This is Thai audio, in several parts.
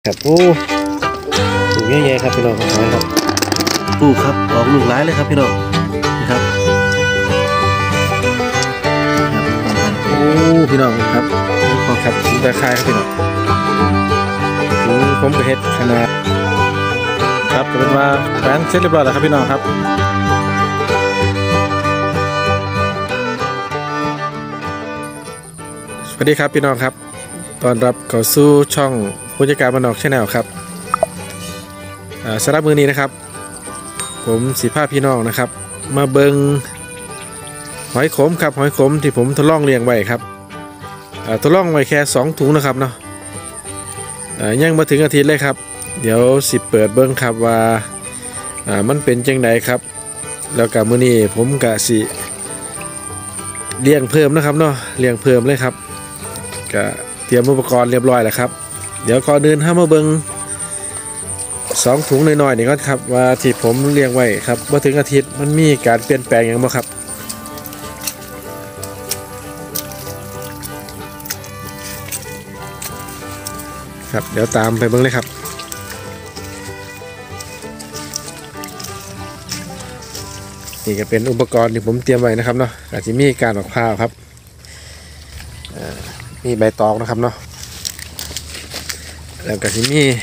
ครับโอ้ปลูกใหญ่ๆครับพี่น้องของน้อยครับปลูกครับออกลูกหลายเลยครับพี่น้องนะครับโอ้พี่น้องครับขอครับถุงตะไคร้ครับพี่น้องถุงผมกระเฮ็ดขนาดครับก็เป็นว่าแฟนเสร็จเรียบร้อยแล้วครับพี่น้องครับสวัสดีครับพี่น้องครับตอนรับเข้าสู่ช่องผู้จัดการบ้านนอก Channel ครับสำหรับมื้อนี้นะครับผมสิพาพี่น้องนะครับมาเบิงหอยขมครับหอยขมที่ผมทดลองเลี้ยงไว้ครับทดลองไว้แค่2ถุงนะครับเนาะยังมาถึงอาทิตย์เลยครับเดี๋ยวสิเปิดเบิงครับว่ามันเป็นจังไดครับแล้วกับมื้อนี้ผมกะสิเลี้ยงเพิ่มนะครับเนาะเลี้ยงเพิ่มเลยครับก็เตรียมอุปกรณ์เรียบร้อยแล้วครับเดี๋ยวก่อนอื่นมาเบิง2ถุงน้อยๆนี่ก็ครับว่าที่ผมเลี้ยงไว้ครับมาถึงอาทิตย์มันมีการเปลี่ยนแปลงอย่างไรครับครับเดี๋ยวตามไปเบิ่งเลยครับนี่ก็เป็นอุปกรณ์ที่ผมเตรียมไว้นะครับเนาะอาจจะมีการออกผ้าครับมีใบตองนะครับเนาะแล้วก็จะมี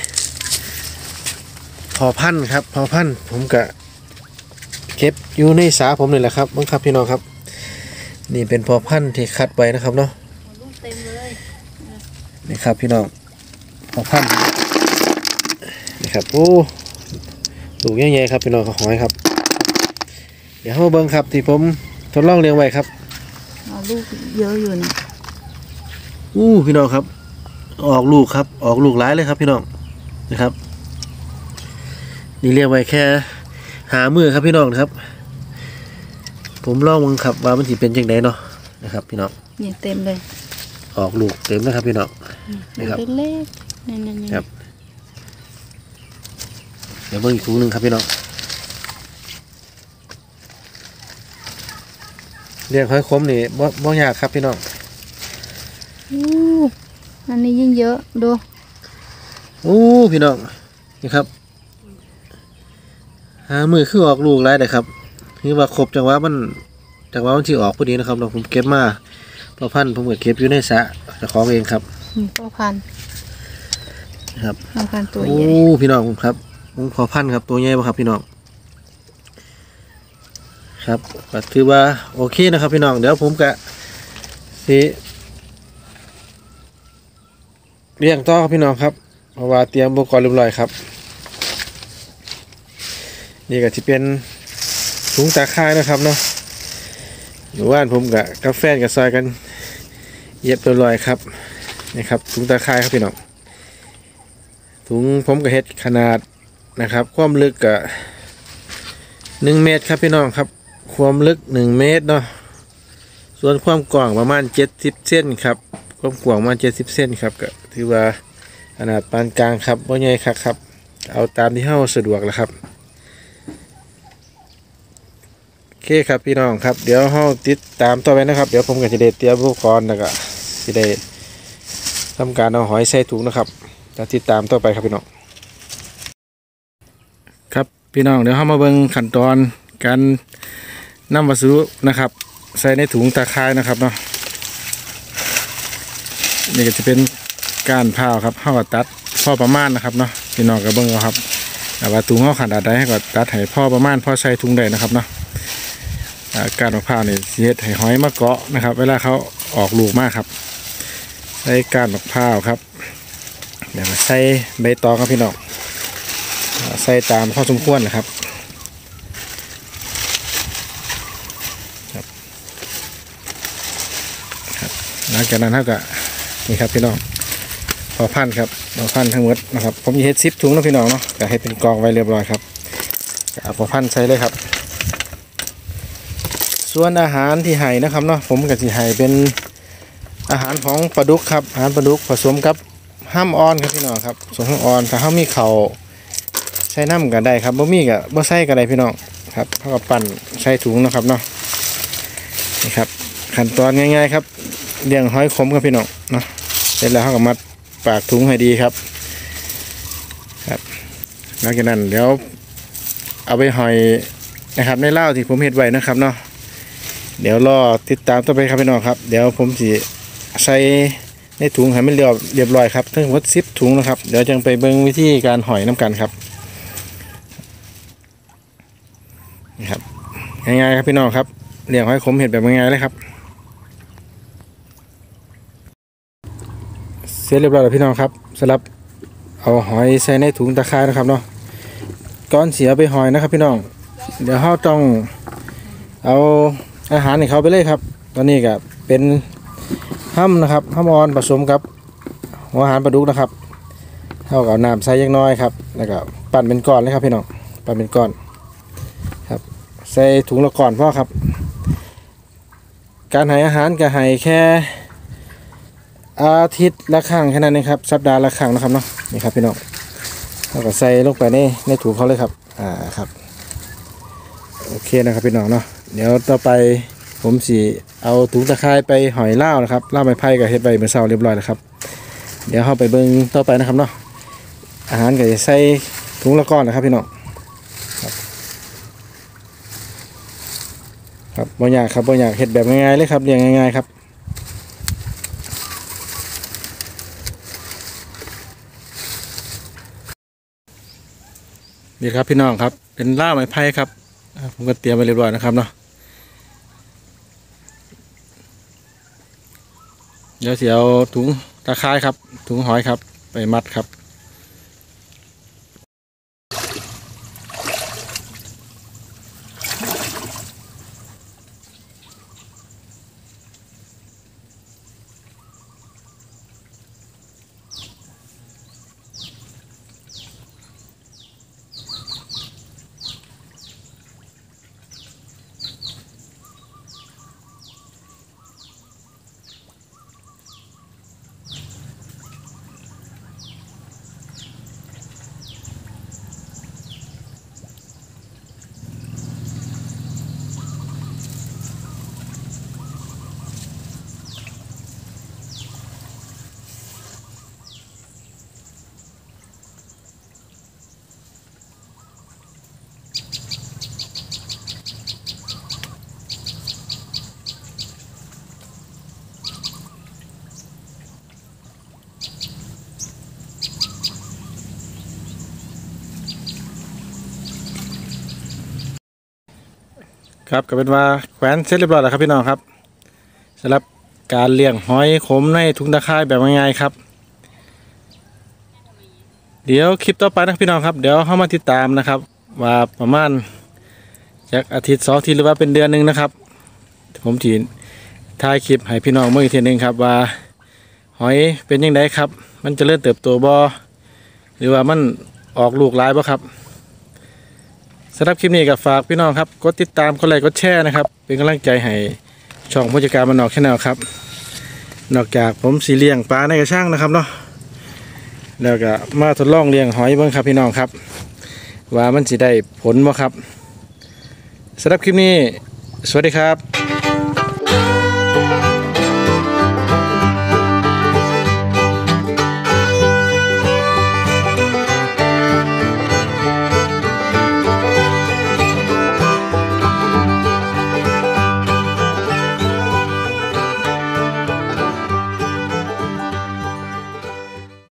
พอพันธุ์ครับพอพันธุ์ผมก็เก็บอยู่ในสาผมนี่แหละครับบังคับพี่น้องครับนี่เป็นพอพันธุ์ที่คัดไว้นะครับเนาะเต็มเลยนี่ครับพี่น้องพอพันธุ์นี่ครับโอ้ลูกใหญ่ๆครับพี่น้องหอยครับเดี๋ยวมาเบิ่งครับที่ผมทดลองเลี้ยงไว้ครับลูกเยอะอยู่นะพี่น้องครับออกลูกครับออกลูกหลายเลยครับพี่น้องนะครับนี่เลี้ยงไว้แค่มือครับพี่น้องนะครับผมลองมึงครับว่ามันสิเป็นจังไดเนาะนะครับพี่น้องนี่เต็มเลยออกลูกเต็มนะครับพี่น้องนะครับเล็กนั่นครับเดี๋ยวเบิ่งอีกถุงนึงครับพี่น้องเลี้ยงหอยขมนี่บ่ยากครับพี่น้องอันนี้ยิ่งเยอะดูพี่น้องนี่ครับมือคือออกลูกหลายเลยครับนี่ว่าครบจังหวะมันที่ออกพอดีนะครับเราผมเก็บมาพอพันผมก็เก็บอยู่ในสระเจ้าของเองครับพอพันครับพอพันตัวใหญ่พี่น้องครับผมพอพันครับตัวใหญ่ป่ะครับพี่น้องครับก็ถือว่าโอเคนะครับพี่น้องเดี๋ยวผมก็สิเลี้ยงต่อครับพี่น้องครับเพราะว่าเตรียมอุปกรณ์เรียบร้อยครับนี่ก็จะเป็นถุงตาข่ายนะครับเนาะอยู่บ้านผมกับแฟนกับซอยกันเย็บเรียบร้อยครับนี่ครับถุงตาข่ายครับพี่น้องถุงผมกับเฮ็ดขนาดนะครับความลึกกับ1 เมตรครับพี่น้องครับความลึก1 เมตรเนาะส่วนความกว้างประมาณ70 เซนครับความกว้างประมาณ70 เซนครับก็ถือว่าขนาดปานกลางครับบ่ใหญ่ครับเอาตามที่เฮาสะดวกแล้วครับโอเคครับพี่น้องครับเดี๋ยวเฮาติดตามต่อไปนะครับเดี๋ยวผมก็จะได้เตรียมอุปกรณ์แล้วก็สิได้ทำการเอาหอยใส่ถุงนะครับจะติดตามต่อไปครับพี่น้องครับพี่น้องเดี๋ยวเฮามาเบิ่งขั้นตอนการนำวัสดุนะครับใส่ในถุงตาข่ายนะครับเนาะนี่ก็จะเป็นก้านผ้าครับเฮาก็ตัดพอประมาณนะครับเนาะพี่น้องก็เบิ่งเอาครับแต่ว่าถุงเฮาขนาดใดให้ก็ตัดให้พอประมาณพอใส่ถุงได้นะครับเนาะก้านมะพร้าวนี่สิเฮ็ดให้หอยมาเกาะนะครับเวลาเขาออกลูกมากครับใส่ก้านมะพร้าวครับเดี๋ยวใส่ใบตองครับพี่น้องใส่ตามพอสมควรนะครับหลังจากนั้นเท่ากับนี่ครับพี่น้องพอพันครับพอพันทั้งหมดนะครับผมมีเฮ็ด10 ถุงนะพี่น้องเนาะจะให้เป็นกองไว้เรียบร้อยครับเอาพอพันใส่เลยครับส่วนอาหารที่ให้นะครับเนาะผมก็จะให้เป็นอาหารของปลาดุกครับอาหารปลาดุกผสมกับห้ามอ่อนครับพี่น้องครับส่วนห้ามอ่อนถ้าเขามีเข่าใส่น้ำกันได้ครับบ่มีกับบ่ใส่กันได้พี่น้องครับเขาก็ปั่นใส่ถุงนะครับเนาะนี่ครับขั้นตอนง่ายๆครับเลี้ยงหอยขมครับพี่น้องเนาะเสร็จแล้วเขาก็มัดปากถุงให้ดีครับครับหลังจากนั้นเดี๋ยวเอาไปหอยนะครับในเหล้าที่ผมเฮ็ดไว้นะครับเนาะเดี๋ยวรอติดตามต่อไปครับพี่น้องครับเดี๋ยวผมสิใส่ในถุงให้มันเรียบร้อยครับทั้งหมด10 ถุงนะครับเดี๋ยวจึงไปเบิ่งวิธีการหอยน้ำกันครับนี่ครับง่ายๆครับพี่น้องครับเลี้ยงหอยขมเห็ดแบบง่ายๆเลยครับเสร็จเรียบร้อยแล้วพี่น้องครับสำหรับเอาหอยใส่ในถุงตะไคร้นะครับเนาะก่อนเสียไปหอยนะครับพี่น้องเดี๋ยวเราต้องเอาอาหารให้เขาไปเลยครับตอนนี้ก็เป็นห้ำนะครับห้ำออนผสมกับหัวอาหารปลาดุกนะครับเท่ากับน้ำใส่เล็กน้อยครับแล้วก็ปั่นเป็นก้อนเลยครับพี่น้องปั่นเป็นก้อนครับใส่ถุงละก้อนพ่อครับการให้อาหารก็ให้แค่อาทิตย์ละครั้งแค่นั้นเองครับสัปดาห์ละครั้งนะครับเนาะนี่ครับพี่น้องแล้วก็ใส่ลงไปในถุงเขาเลยครับครับโอเคนะครับพี่น้องเนาะเดี๋ยวต่อไปผมสิเอาถุงตะไคร้ไปหอยเล่านะครับเล่าไม้ไผ่กับเฮ็ดใบเมื่อเช้าเรียบร้อยแล้วครับเดี๋ยวเข้าไปเบิ่งต่อไปนะครับเนาะอาหารก็จะใส่ถุงละก้อนนะครับพี่น้องครับบ่ยากครับบ่ยากเฮ็ดแบบง่ายๆเลยครับเลี้ยงง่ายๆครับนี่ครับพี่น้องครับเป็นล่าไม้ไผ่ครับผมก็เตรียมไว้เรียบร้อยนะครับเนาะเดี๋ยวเอาถุงตะไคร้ครับถุงหอยครับไปมัดครับครับก็เป็นว่าแขวนเสร็จเรียบร้อยแล้วครับพี่น้องครับสำหรับการเลี้ยงหอยขมในถุงตะไคร้แบบง่ายๆครับเดี๋ยวคลิปต่อไปนะพี่น้องครับเดี๋ยวเข้ามาติดตามนะครับว่าประมาณจากอาทิตย์2 อาทิตย์หรือว่าเป็นเดือนหนึ่งนะครับผมจีถ่ายคลิปให้พี่น้องเมื่ออีกทีนึงครับว่าหอยเป็นยังไงครับมันจะเริ่มเติบโตบ่หรือว่ามันออกลูกหลายบ่ครับสำหรับคลิปนี้ก็ฝากพี่น้องครับกดติดตามกดไลค์กดแชร์นะครับเป็นกำลังใจให้ช่องผู้จัดการบ้านนอกแชนแนลครับนอกจากผมสีเลี้ยงปลาในกระชังนะครับเนาะแล้วก็มาทดลองเลี้ยงหอยบ้างครับพี่น้องครับว่ามันจะได้ผลบ่ครับสำหรับคลิปนี้สวัสดีครับ